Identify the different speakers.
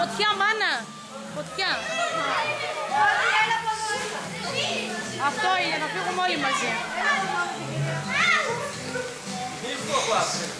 Speaker 1: Φωτιά, μάνα! Φωτιά! Αυτό είναι, να φύγουμε όλοι μαζί.